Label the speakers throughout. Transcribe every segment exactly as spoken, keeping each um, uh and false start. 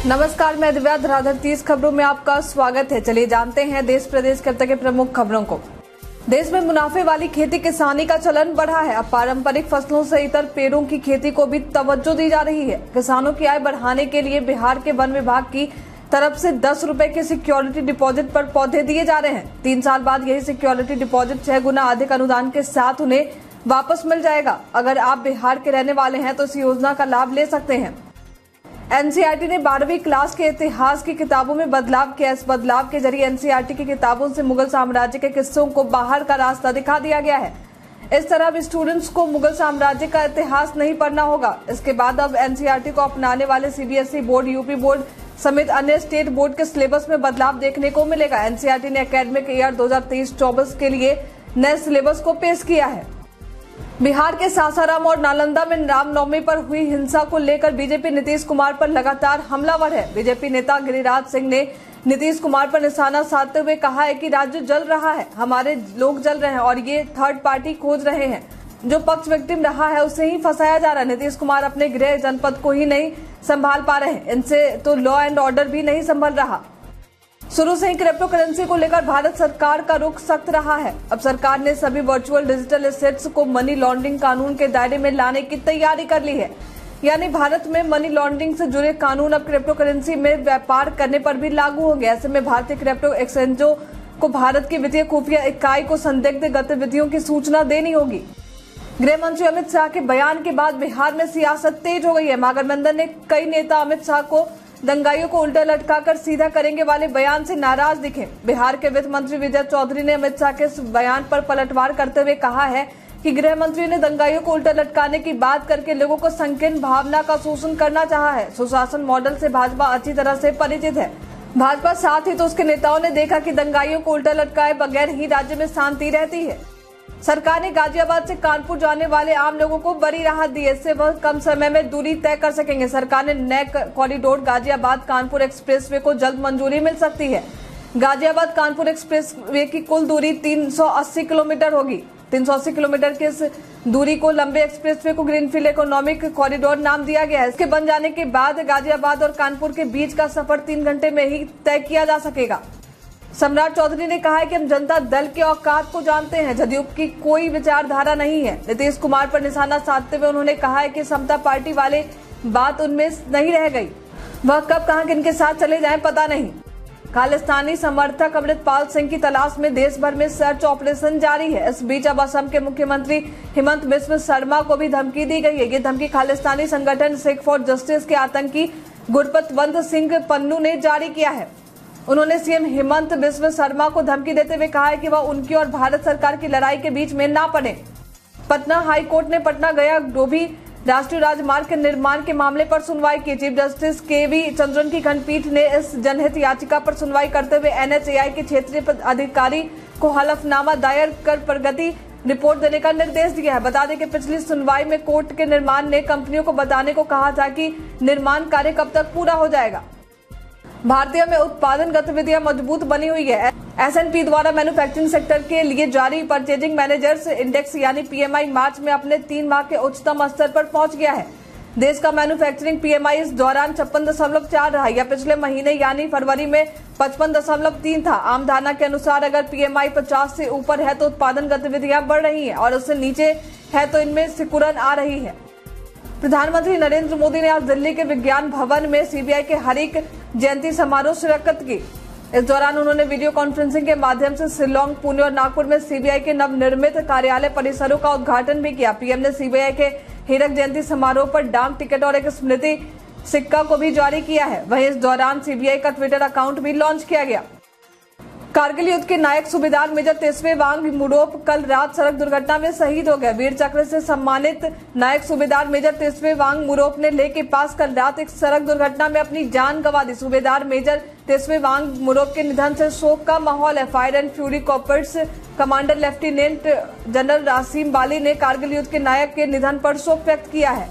Speaker 1: नमस्कार, मैं दिव्या धराधर तीस खबरों में आपका स्वागत है। चलिए जानते हैं देश प्रदेश के अब तक के प्रमुख खबरों को। देश में मुनाफे वाली खेती किसानी का चलन बढ़ा है। अब पारंपरिक फसलों से इतर पेड़ों की खेती को भी तवज्जो दी जा रही है। किसानों की आय बढ़ाने के लिए बिहार के वन विभाग की तरफ से दस रुपए के सिक्योरिटी डिपॉजिट पर पौधे दिए जा रहे हैं। तीन साल बाद यही सिक्योरिटी डिपॉजिट छह गुना अधिक अनुदान के साथ उन्हें वापस मिल जाएगा। अगर आप बिहार के रहने वाले हैं तो इस योजना का लाभ ले सकते हैं। एनसीईआरटी ने बारहवीं क्लास के इतिहास की किताबों में बदलाव किया। इस बदलाव के जरिए एनसीईआरटी की किताबों से मुगल साम्राज्य के किस्सों को बाहर का रास्ता दिखा दिया गया है। इस तरह अब स्टूडेंट्स को मुगल साम्राज्य का इतिहास नहीं पढ़ना होगा। इसके बाद अब एनसीईआरटी को अपनाने वाले सीबीएसई बोर्ड, यूपी बोर्ड समेत अन्य स्टेट बोर्ड के सिलेबस में बदलाव देखने को मिलेगा। एनसीईआरटी ने एकेडमिक ईयर दो हजार तेईस चौबीस के लिए नए सिलेबस को पेश किया है। बिहार के सासाराम और नालंदा में रामनवमी पर हुई हिंसा को लेकर बीजेपी नीतीश कुमार पर लगातार हमलावर है। बीजेपी नेता गिरिराज सिंह ने नीतीश कुमार पर निशाना साधते हुए कहा है कि राज्य जल रहा है, हमारे लोग जल रहे हैं और ये थर्ड पार्टी खोज रहे हैं। जो पक्ष विक्टिम रहा है उसे ही फंसाया जा रहा है। नीतीश कुमार अपने गृह जनपद को ही नहीं संभाल पा रहे हैं, इनसे तो लॉ एंड ऑर्डर भी नहीं संभल रहा। शुरू से ही क्रिप्टो करेंसी को लेकर भारत सरकार का रुख सख्त रहा है। अब सरकार ने सभी वर्चुअल डिजिटल एसेट्स को मनी लॉन्ड्रिंग कानून के दायरे में लाने की तैयारी कर ली है। यानी भारत में मनी लॉन्ड्रिंग से जुड़े कानून अब क्रिप्टो करेंसी में व्यापार करने पर भी लागू होंगे। ऐसे में भारतीय क्रिप्टो एक्सचेंजों को भारत की वित्तीय खुफिया इकाई को संदिग्ध गतिविधियों की सूचना देनी होगी। गृह मंत्री अमित शाह के बयान के बाद बिहार में सियासत तेज हो गई है। महागठबंधन ने कई नेता अमित शाह को दंगाइयों को उल्टा लटकाकर सीधा करेंगे वाले बयान से नाराज दिखे। बिहार के वित्त मंत्री विजय चौधरी ने अमित शाह के इस बयान पर पलटवार करते हुए कहा है कि गृह मंत्री ने दंगाइयों को उल्टा लटकाने की बात करके लोगों को संकीर्ण भावना का शोषण करना चाहा है। सुशासन मॉडल से भाजपा अच्छी तरह से परिचित है। भाजपा साथ ही तो उसके नेताओं ने देखा कि दंगाइयों को उल्टा लटकाए बगैर ही राज्य में शांति रहती है। सरकार ने गाजियाबाद से कानपुर जाने वाले आम लोगों को बड़ी राहत दी है। इससे वह कम समय में दूरी तय कर सकेंगे। सरकार ने नए कॉरिडोर गाजियाबाद कानपुर एक्सप्रेसवे को जल्द मंजूरी मिल सकती है। गाजियाबाद कानपुर एक्सप्रेसवे की कुल दूरी तीन सौ अस्सी किलोमीटर होगी। तीन सौ अस्सी किलोमीटर की इस दूरी को लंबे एक्सप्रेसवे को ग्रीनफील्ड इकोनॉमिक कॉरिडोर नाम दिया गया है। इसके बन जाने के बाद गाजियाबाद और कानपुर के बीच का सफर तीन घंटे में ही तय किया जा सकेगा। सम्राट चौधरी ने कहा है कि हम जनता दल के औकात को जानते हैं, जदयू की कोई विचारधारा नहीं है। नीतीश कुमार पर निशाना साधते हुए उन्होंने कहा है कि समता पार्टी वाले बात उनमें नहीं रह गई। वह कब कहां किनके साथ चले जाएं पता नहीं। खालिस्तानी समर्थक अमृतपाल सिंह की तलाश में देश भर में सर्च ऑपरेशन जारी है। इस बीच अब असम के मुख्यमंत्री हिमंत बिस्व शर्मा को भी धमकी दी गई है। ये धमकी खालिस्तानी संगठन सिख फॉर जस्टिस के आतंकी गुरपतवंत सिंह पन्नू ने जारी किया है। उन्होंने सीएम हिमंत बिस्व शर्मा को धमकी देते हुए कहा है कि वह उनकी और भारत सरकार की लड़ाई के बीच में ना पड़े। पटना हाई कोर्ट ने पटना गया डोभी राष्ट्रीय राजमार्ग के निर्माण के मामले पर सुनवाई की। Chief justice K V Chandran की खंडपीठ ने इस जनहित याचिका पर सुनवाई करते हुए एनएचएआई के क्षेत्रीय अधिकारी को हलफनामा दायर कर प्रगति रिपोर्ट देने का निर्देश दिया है। बता दें कि पिछली सुनवाई में कोर्ट के निर्माण ने कंपनियों को बताने को कहा था कि निर्माण कार्य कब तक पूरा हो जाएगा। भारतीय में उत्पादन गतिविधियां मजबूत बनी हुई है। एस एंड पी द्वारा मैन्युफैक्चरिंग सेक्टर के लिए जारी परचेजिंग मैनेजर्स इंडेक्स यानी पीएमआई मार्च में अपने तीन माह के उच्चतम स्तर पर पहुंच गया है। देश का मैन्युफैक्चरिंग पीएमआई इस दौरान छप्पन दशमलव चार रहा। यह पिछले महीने यानी फरवरी में पचपन दशमलव तीन था। आम धारणा के अनुसार अगर पीएमआई पचास से ऊपर है तो उत्पादन गतिविधियां बढ़ रही है और उससे नीचे है तो इनमें सिकुड़न आ रही है। प्रधानमंत्री नरेंद्र मोदी ने आज दिल्ली के विज्ञान भवन में सीबीआई के हरिक जयंती समारोह शिरकत की। इस दौरान उन्होंने वीडियो कॉन्फ्रेंसिंग के माध्यम से शिलोंग, पुणे और नागपुर में सीबीआई के नवनिर्मित कार्यालय परिसरों का उद्घाटन भी किया। पीएम ने सीबीआई के हीरक जयंती समारोह पर डाक टिकट और एक स्मृति सिक्का को भी जारी किया है। वहीं इस दौरान सीबीआई का ट्विटर अकाउंट भी लॉन्च किया गया। कारगिल युद्ध के नायक सूबेदार मेजर तेसवे वांग मुरोप कल रात सड़क दुर्घटना में शहीद हो गए। वीर चक्र से सम्मानित नायक सूबेदार मेजर तेसवे वांग मुरोप ने लेह के पास कल रात एक सड़क दुर्घटना में अपनी जान गंवा दी। सूबेदार मेजर तेसवे वांग मुरोप के निधन से शोक का माहौल है। Fire and fury corps commander lieutenant general Rashim Bali ने कारगिल युद्ध के नायक के निधन पर शोक व्यक्त किया है।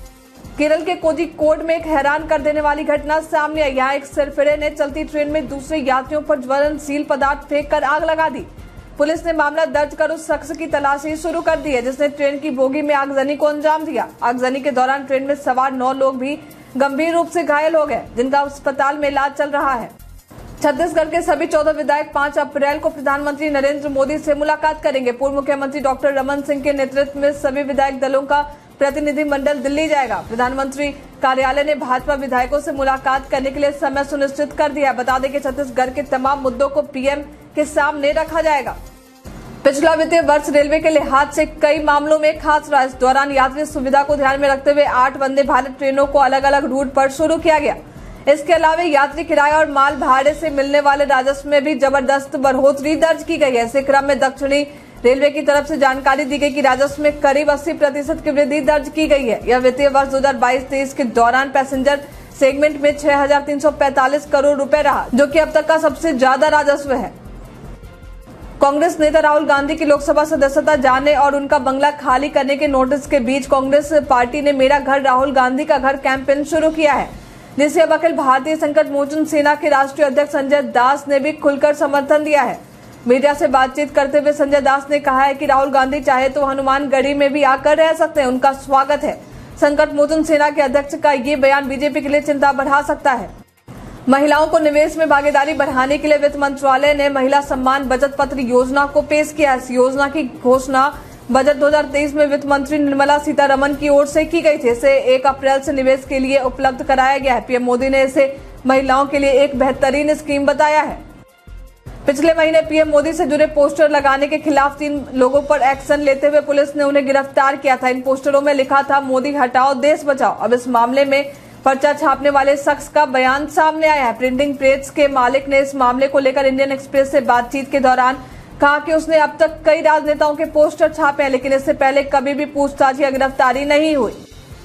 Speaker 1: केरल के कोझिकोड में एक हैरान कर देने वाली घटना सामने आई। यहाँ एक सरफिरे ने चलती ट्रेन में दूसरे यात्रियों पर ज्वलनशील पदार्थ फेंक कर आग लगा दी। पुलिस ने मामला दर्ज कर उस शख्स की तलाशी शुरू कर दी है जिसने ट्रेन की बोगी में आगजनी को अंजाम दिया। आगजनी के दौरान ट्रेन में सवार नौ लोग भी गंभीर रूप से घायल हो गए, जिनका अस्पताल में इलाज चल रहा है। छत्तीसगढ़ के सभी चौदह विधायक पाँच अप्रैल को प्रधानमंत्री नरेंद्र मोदी से मुलाकात करेंगे। पूर्व मुख्यमंत्री डॉक्टर रमन सिंह के नेतृत्व में सभी विधायक दलों का प्रतिनिधिमंडल दिल्ली जाएगा। प्रधानमंत्री कार्यालय ने भाजपा विधायकों से मुलाकात करने के लिए समय सुनिश्चित कर दिया। बता दें कि छत्तीसगढ़ के तमाम मुद्दों को पीएम के सामने रखा जाएगा। पिछला वित्तीय वर्ष रेलवे के लिहाज से कई मामलों में खास रहा। इस दौरान यात्री सुविधा को ध्यान में रखते हुए आठ वंदे भारत ट्रेनों को अलग अलग रूट पर शुरू किया गया। इसके अलावा यात्री किराया और माल भाड़े से मिलने वाले राजस्व में भी जबरदस्त बढ़ोतरी दर्ज की गई है। इसी क्रम में दक्षिणी रेलवे की तरफ से जानकारी दी गई कि राजस्व में करीब अस्सी प्रतिशत की वृद्धि दर्ज की गई है। यह वित्तीय वर्ष दो हजार बाईस तेईस के दौरान पैसेंजर सेगमेंट में छह हजार तीन सौ पैंतालीस करोड़ रुपए रहा, जो कि अब तक का सबसे ज्यादा राजस्व है। कांग्रेस नेता राहुल गांधी की लोकसभा सदस्यता जाने और उनका बंगला खाली करने के नोटिस के बीच कांग्रेस पार्टी ने मेरा घर राहुल गांधी का घर कैंपेन शुरू किया है, जिसे अब अखिल भारतीय संकट मोचन सेना के राष्ट्रीय अध्यक्ष संजय दास ने भी खुलकर समर्थन दिया है। मीडिया से बातचीत करते हुए संजय दास ने कहा है कि राहुल गांधी चाहे तो हनुमानगढ़ी में भी आकर रह सकते हैं, उनका स्वागत है। संकट मोचन सेना के अध्यक्ष का ये बयान बीजेपी के लिए चिंता बढ़ा सकता है। महिलाओं को निवेश में भागीदारी बढ़ाने के लिए वित्त मंत्रालय ने महिला सम्मान बचत पत्र योजना को पेश किया। इस योजना की घोषणा बजट दो हजार तेईस में वित्त मंत्री निर्मला सीतारमण की ओर से की गई थी। इसे एक अप्रैल से निवेश के लिए उपलब्ध कराया गया है। पीएम मोदी ने इसे महिलाओं के लिए एक बेहतरीन स्कीम बताया है। पिछले महीने पीएम मोदी से जुड़े पोस्टर लगाने के खिलाफ तीन लोगों पर एक्शन लेते हुए पुलिस ने उन्हें गिरफ्तार किया था। इन पोस्टरों में लिखा था मोदी हटाओ देश बचाओ। अब इस मामले में पर्चा छापने वाले शख्स का बयान सामने आया है। प्रिंटिंग प्रेस के मालिक ने इस मामले को लेकर इंडियन एक्सप्रेस से बातचीत के दौरान कहा कि उसने अब तक कई राजनेताओं के पोस्टर छापे हैं, लेकिन इससे पहले कभी भी पूछताछ या गिरफ्तारी नहीं हुई।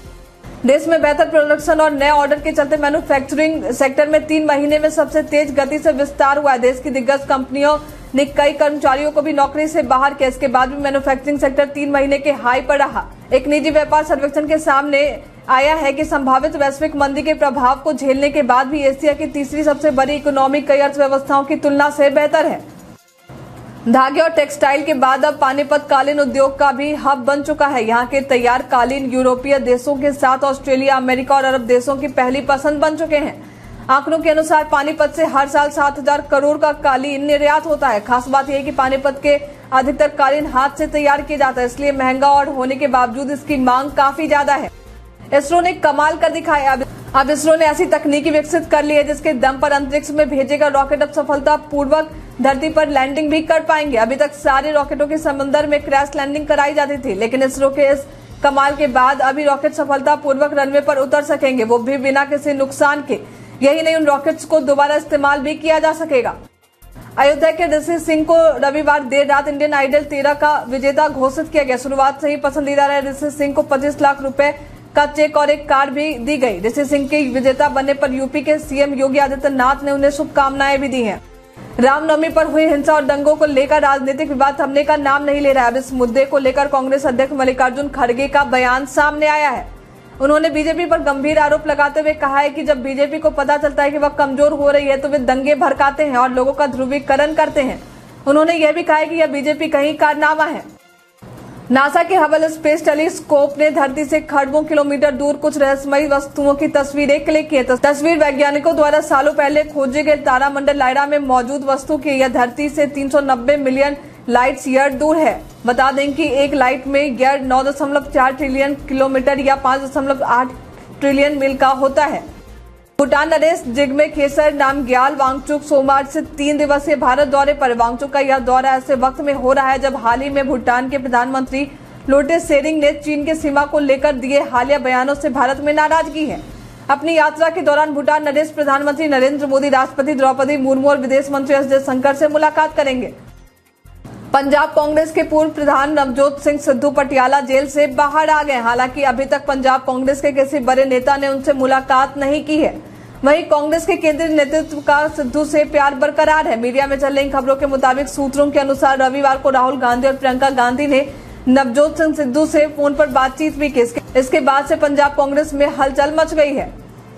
Speaker 1: देश में बेहतर प्रोडक्शन और नए ऑर्डर के चलते मैन्युफैक्चरिंग सेक्टर में तीन महीने में सबसे तेज गति से विस्तार हुआ है। देश की दिग्गज कंपनियों ने कई कर्मचारियों को भी नौकरी से बाहर किया। इसके बाद भी मैन्युफैक्चरिंग सेक्टर तीन महीने के हाई पर रहा। एक निजी व्यापार सर्वेक्षण के सामने आया है कि संभावित वैश्विक मंदी के प्रभाव को झेलने के बाद भी एशिया की तीसरी सबसे बड़ी इकोनॉमी कई अर्थव्यवस्थाओं की तुलना से बेहतर है। धागे और टेक्सटाइल के बाद अब पानीपत कालीन उद्योग का भी हब बन चुका है। यहाँ के तैयार कालीन यूरोपीय देशों के साथ ऑस्ट्रेलिया, अमेरिका और अरब देशों की पहली पसंद बन चुके हैं। आंकड़ों के अनुसार पानीपत से हर साल सात हजार करोड़ का कालीन निर्यात होता है। खास बात यह है कि पानीपत के अधिकतर कालीन हाथ से तैयार किया जाता है, इसलिए महंगा और होने के बावजूद इसकी मांग काफी ज्यादा है। इसरो ने कमाल कर दिखाया। अब इसरो ने ऐसी तकनीकी विकसित कर ली है जिसके दम पर अंतरिक्ष में भेजेगा रॉकेट अब सफलता पूर्वक धरती पर लैंडिंग भी कर पाएंगे। अभी तक सारे रॉकेटों की समुद्र में क्रैश लैंडिंग कराई जाती थी, लेकिन इसरो के इस कमाल के बाद अभी रॉकेट सफलता पूर्वक रनवे पर उतर सकेंगे, वो भी बिना किसी नुकसान के। यही नहीं, उन रॉकेट्स को दोबारा इस्तेमाल भी किया जा सकेगा। अयोध्या के ऋषि सिंह को रविवार देर रात इंडियन आइडल तेरह का विजेता घोषित किया गया। शुरुआत से ही पसंदीदा रहे ऋषि सिंह को पच्चीस लाख रुपए का चेक और एक कार भी दी गई। ऋषि सिंह के विजेता बनने पर यूपी के सीएम योगी आदित्यनाथ ने उन्हें शुभकामनाएं भी दी हैं। रामनवमी पर हुई हिंसा और दंगों को लेकर राजनीतिक विवाद थमने का नाम नहीं ले रहा है। अब इस मुद्दे को लेकर कांग्रेस अध्यक्ष मल्लिकार्जुन खड़गे का बयान सामने आया है। उन्होंने बीजेपी पर गंभीर आरोप लगाते हुए कहा है कि जब बीजेपी को पता चलता है कि वह कमजोर हो रही है तो वे दंगे भड़काते हैं और लोगों का ध्रुवीकरण करते हैं। उन्होंने यह भी कहा है कि यह बीजेपी का ही कारनामा है। नासा के हबल स्पेस टेलीस्कोप ने धरती से खरबों किलोमीटर दूर कुछ रहस्यमयी वस्तुओं की तस्वीरें क्लिक की है। तस्वीर वैज्ञानिकों द्वारा सालों पहले खोजे गए तारामंडल लाइरा में मौजूद वस्तु की यह धरती से तीन सौ नब्बे मिलियन लाइट ईयर दूर है। बता दें कि एक लाइट में ईयर नौ दशमलव चार ट्रिलियन किलोमीटर या पाँच दशमलव आठ ट्रिलियन मील का होता है। भूटान नरेश जिग्मे खेसर नामग्याल वांगचुक सोमवार से तीन दिवसीय भारत दौरे पर। वांगचुक का यह दौरा ऐसे वक्त में हो रहा है जब हाल ही में भूटान के प्रधानमंत्री लोटे शेरिंग ने चीन की सीमा को लेकर दिए हालिया बयानों से भारत में नाराजगी है। अपनी यात्रा के दौरान भूटान नरेश प्रधानमंत्री नरेंद्र मोदी, राष्ट्रपति द्रौपदी मुर्मू और विदेश मंत्री एस जयशंकर से मुलाकात करेंगे। पंजाब कांग्रेस के पूर्व प्रधान नवजोत सिंह सिद्धू पटियाला जेल से बाहर आ गए। हालांकि अभी तक पंजाब कांग्रेस के किसी बड़े नेता ने उनसे मुलाकात नहीं की है। वहीं कांग्रेस के केंद्रीय नेतृत्व का सिद्धू से प्यार बरकरार है। मीडिया में चल रही खबरों के मुताबिक सूत्रों के अनुसार रविवार को राहुल गांधी और प्रियंका गांधी ने नवजोत सिंह सिद्धू से फोन पर बातचीत भी की। इसके बाद से पंजाब कांग्रेस में हलचल मच गई है।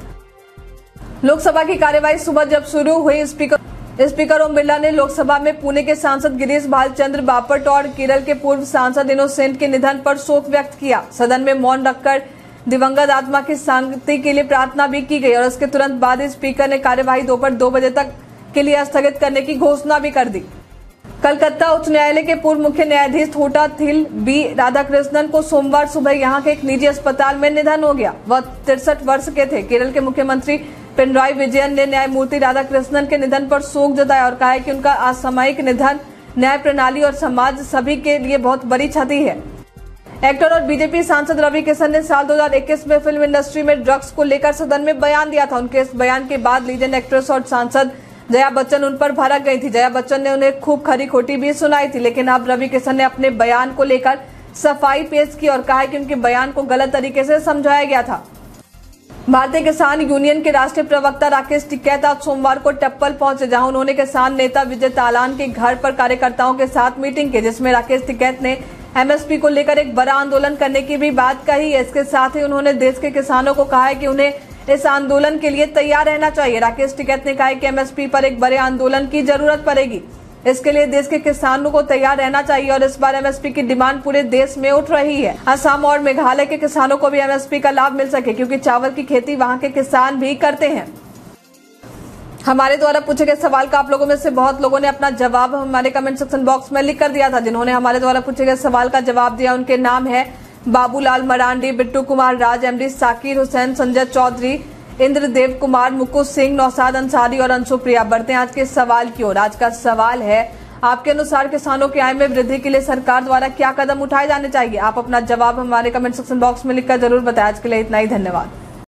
Speaker 1: लोकसभा की कार्यवाही सुबह जब शुरू हुई, स्पीकर स्पीकर ओम बिरला ने लोकसभा में पुणे के सांसद गिरीश भालचंद्र बापट और केरल के पूर्व सांसद इनोसेंट के निधन पर शोक व्यक्त किया। सदन में मौन रखकर दिवंगत आत्मा की शांति के लिए प्रार्थना भी की गई और उसके तुरंत बाद ही स्पीकर ने कार्यवाही दोपहर दो बजे तक के लिए स्थगित करने की घोषणा भी कर दी। कलकत्ता उच्च न्यायालय के पूर्व मुख्य न्यायाधीश थोटा थिल बी राधाकृष्णन को सोमवार सुबह यहां के एक निजी अस्पताल में निधन हो गया। वह तिरसठ वर्ष के थे। केरल के मुख्यमंत्री पिनराई विजयन ने न्यायमूर्ति राधाकृष्णन के निधन पर शोक जताया और कहा है कि उनका असामयिक निधन न्याय प्रणाली और समाज सभी के लिए बहुत बड़ी क्षति है। एक्टर और बीजेपी सांसद रवि किशन ने साल दो हज़ार इक्कीस में फिल्म इंडस्ट्री में ड्रग्स को लेकर सदन में बयान दिया था। उनके इस बयान के बाद लीजेंड एक्ट्रेस और सांसद जया बच्चन उन पर भड़क गई थी। जया बच्चन ने उन्हें खूब खरी खोटी भी सुनाई थी, लेकिन अब रवि किशन ने अपने बयान को लेकर सफाई पेश की और कहा कि उनके बयान को गलत तरीके से समझाया गया था। भारतीय किसान यूनियन के राष्ट्रीय प्रवक्ता राकेश टिकैत आज सोमवार को टप्पल पहुंचे, जहां उन्होंने किसान नेता विजय तालान के घर पर कार्यकर्ताओं के साथ मीटिंग की, जिसमें राकेश टिकैत ने एमएसपी को लेकर एक बड़ा आंदोलन करने की भी बात कही है। इसके साथ ही उन्होंने देश के किसानों को कहा है कि उन्हें इस आंदोलन के लिए तैयार रहना चाहिए। राकेश टिकैत ने कहा कि एमएसपी पर एक बड़े आंदोलन की जरूरत पड़ेगी। इसके लिए देश के किसानों को तैयार रहना चाहिए और इस बार एमएसपी की डिमांड पूरे देश में उठ रही है। असम और मेघालय के किसानों को भी एमएसपी का लाभ मिल सके, क्योंकि चावल की खेती वहां के किसान भी करते हैं। हमारे द्वारा पूछे गए सवाल का आप लोगों में से बहुत लोगों ने अपना जवाब हमारे कमेंट सेक्शन बॉक्स में लिख कर दिया था। जिन्होंने हमारे द्वारा पूछे गए सवाल का जवाब दिया उनके नाम है बाबूलाल मरांडी, बिट्टू कुमार राज, एमडी साकिर हुसैन, संजय चौधरी, इंद्रदेव कुमार, मुकुल सिंह, नौसाद अंसारी और अंशुप्रिया। बढ़ते हैं आज के सवाल की ओर। आज का सवाल है, आपके अनुसार किसानों की आय में वृद्धि के लिए सरकार द्वारा क्या कदम उठाए जाने चाहिए? आप अपना जवाब हमारे कमेंट सेक्शन बॉक्स में लिखकर जरूर बताएं। आज के लिए इतना ही, धन्यवाद।